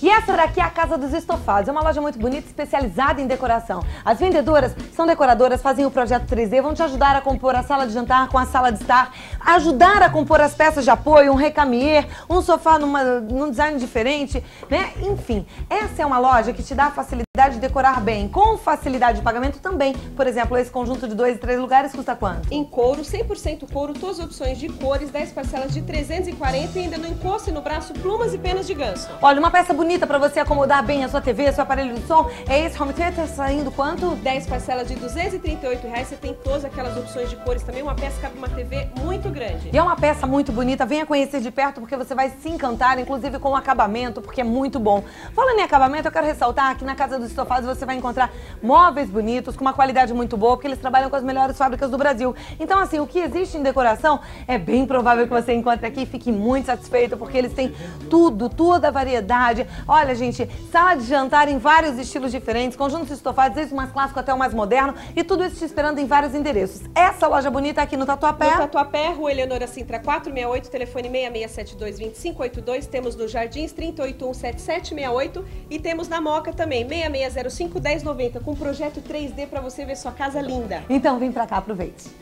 E essa daqui é a Casa dos Estofados, é uma loja muito bonita, especializada em decoração. As vendedoras são decoradoras, fazem o projeto 3D, vão te ajudar a compor a sala de jantar com a sala de estar, ajudar a compor as peças de apoio, um recamier, um sofá num design diferente, né? Enfim, essa é uma loja que te dá a facilidade de decorar bem, com facilidade de pagamento também. Por exemplo, esse conjunto de 2 e 3 lugares custa quanto? Em couro, 100% couro, todas as opções de cores, 10 parcelas de 340 e ainda no encosto e no braço, plumas e penas de ganso. Olha, uma peça bonita para você acomodar bem a sua TV, seu aparelho de som, é esse home theater saindo quanto? 10 parcelas de R$ 238, você tem todas aquelas opções de cores também, uma peça cabe uma TV muito grande. E é uma peça muito bonita, venha conhecer de perto porque você vai se encantar, inclusive com o acabamento, porque é muito bom. Falando em acabamento, eu quero ressaltar que na Casa dos Estofados você vai encontrar móveis bonitos, com uma qualidade muito boa, porque eles trabalham com as melhores fábricas do Brasil. Então, assim, o que existe em decoração é bem provável que você encontre aqui e fique muito satisfeito, porque eles têm tudo, toda a variedade. Olha, gente, sala de jantar em vários estilos diferentes, conjuntos estofados, desde o mais clássico até o mais moderno, e tudo isso te esperando em vários endereços. Essa loja bonita aqui no Tatuapé. No Tatuapé, Rua Eleonora Sintra 468, telefone 6672-2582, temos nos Jardins 3817768 e temos na Moca também, 6605-1090, com projeto 3D para você ver sua casa linda. Então vem pra cá, aproveite.